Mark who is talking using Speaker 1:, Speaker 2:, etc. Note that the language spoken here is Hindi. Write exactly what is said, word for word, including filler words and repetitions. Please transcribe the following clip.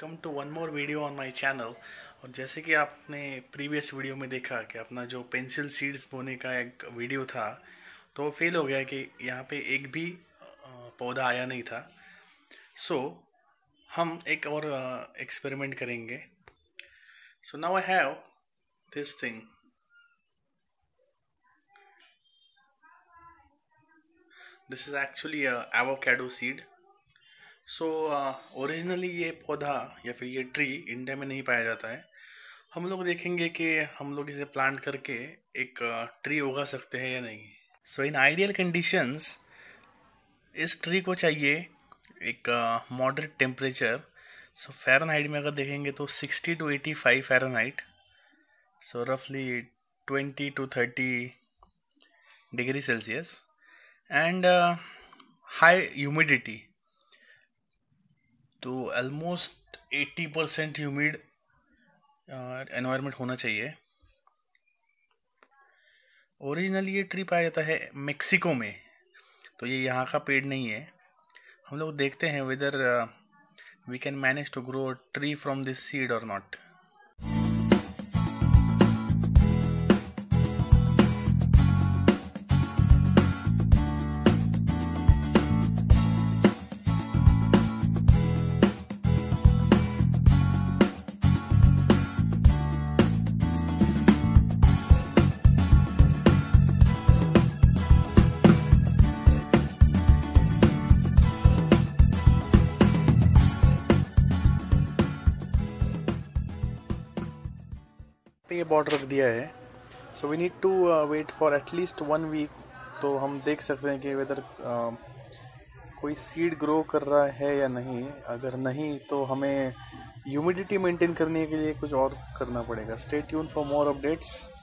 Speaker 1: Welcome to one more video on my channel. और जैसे कि आपने प्रीवियस वीडियो में देखा कि अपना जो पेंसिल सीड्स बोने का एक वीडियो था तो वो फेल हो गया कि यहाँ पे एक भी पौधा आया नहीं था। सो so, हम एक और एक्सपेरिमेंट करेंगे। So now I have this thing. This is actually avocado seed. So originally ये पौधा या फिर ये ट्री इंडिया में नहीं पाया जाता है। हम लोग देखेंगे कि हम लोग इसे प्लांट करके एक ट्री उगा सकते हैं या नहीं। सो इन आइडियल कंडीशंस इस ट्री को चाहिए एक मॉडरेट टेम्परेचर। सो फ़ारेनहाइट में अगर देखेंगे तो sixty two eighty five Fahrenheit, so रफली twenty two thirty degree Celsius, and high humidity, तो almost eighty percent humid environment होना चाहिए। ओरिजिनली ये ट्री पाया जाता है मेक्सिको में, तो ये यहाँ का पेड़ नहीं है। हम लोग देखते हैं weather we can manage to grow tree from this seed और नॉट। ये बॉर्डर रख दिया है। So we need to wait for at least one week, तो हम देख सकते हैं कि वेदर uh, कोई सीड ग्रो कर रहा है या नहीं। अगर नहीं तो हमें ह्यूमिडिटी मेंटेन करने के लिए कुछ और करना पड़ेगा। Stay tune for more updates.